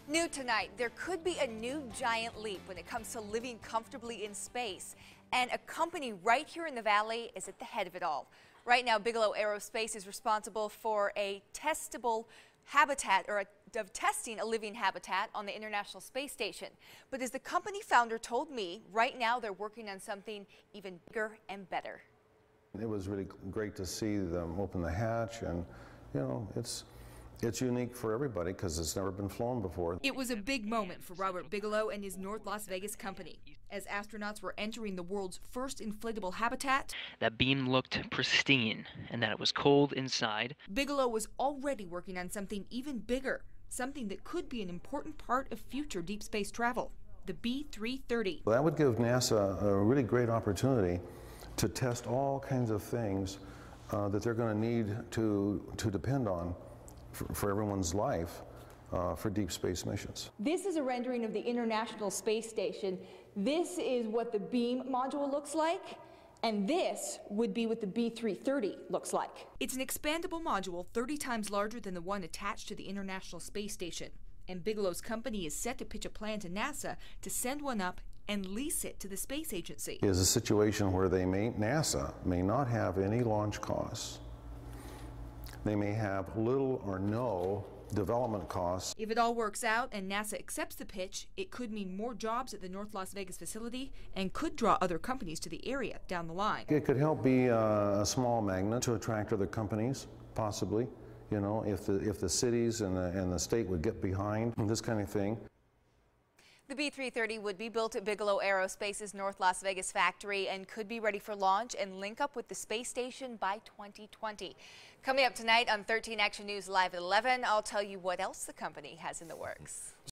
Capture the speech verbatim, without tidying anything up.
New tonight, there could be a new giant leap when it comes to living comfortably in space. And a company right here in the Valley is at the head of it all. Right now, Bigelow Aerospace is responsible for a testable habitat, or a, of testing a living habitat on the International Space Station. But as the company founder told me, right now they're working on something even bigger and better. It was really great to see them open the hatch, and you know, it's It's unique for everybody because it's never been flown before. It was a big moment for Robert Bigelow and his North Las Vegas company. As astronauts were entering the world's first inflatable habitat, that beam looked pristine and that it was cold inside. Bigelow was already working on something even bigger, something that could be an important part of future deep space travel, the B three thirty. That would give NASA a really great opportunity to test all kinds of things uh, that they're going to need to, to depend on For, for everyone's life uh, for deep space missions. This is a rendering of the International Space Station. This is what the beam module looks like, and this would be what the B three thirty looks like. It's an expandable module thirty times larger than the one attached to the International Space Station, and Bigelow's company is set to pitch a plan to NASA to send one up and lease it to the space agency. It is a situation where they may, NASA may not have any launch costs. They may have little or no development costs. If it all works out and NASA accepts the pitch, it could mean more jobs at the North Las Vegas facility and could draw other companies to the area down the line. It could help be a, a small magnet to attract other companies, possibly. You know, if the, if the cities and the, and the state would get behind this kind of thing. The B three thirty would be built at Bigelow Aerospace's North Las Vegas factory and could be ready for launch and link up with the space station by twenty twenty. Coming up tonight on thirteen Action News Live at eleven, I'll tell you what else the company has in the works.